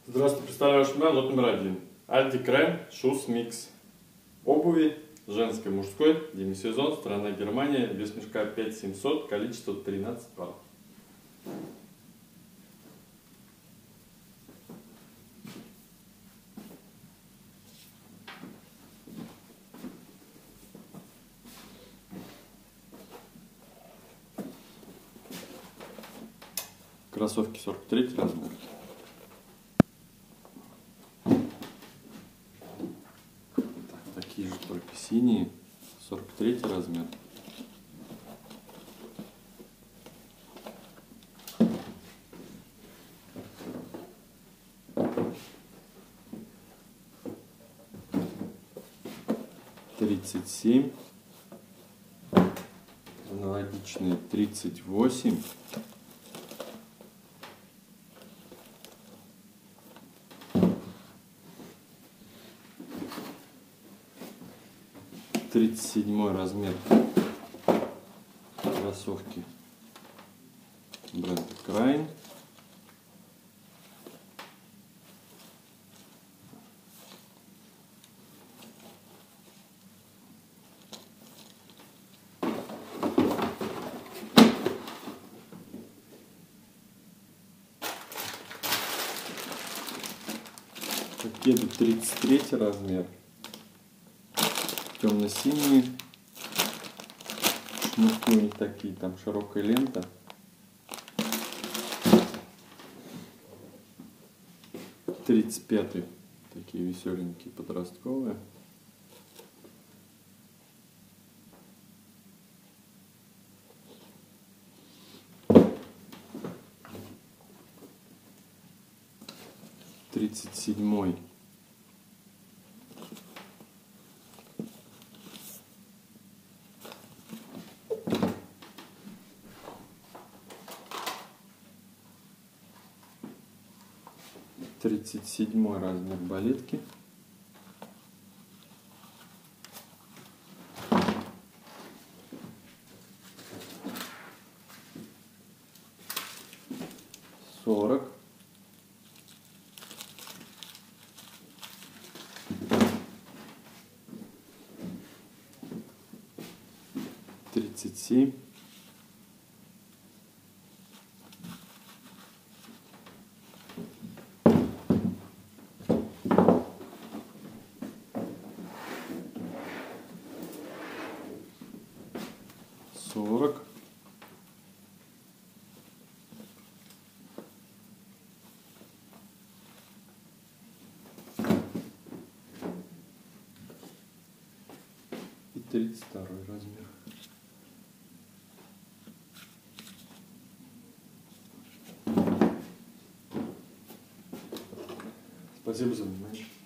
Здравствуйте, представляю ваш лот номер 1. Aldi Крем Shoes Mix. Обуви женской, мужской, демисезон, страна Германия, вес мешка 5700, количество 13 пар. Кроссовки 43 размер. Такие же, только синие, 43 размер. Тридцать 37, аналогичные 38, 37 размер кроссовки бренда Крайн. Кеды 33 размер, темно-синие, шнурки у них такие, там широкая лента. Тридцать 35, такие веселенькие, подростковые. Тридцать 37. Тридцать 37 размер балетки. Сорок. Тридцать 37. 40. И 32 размер. Спасибо за внимание.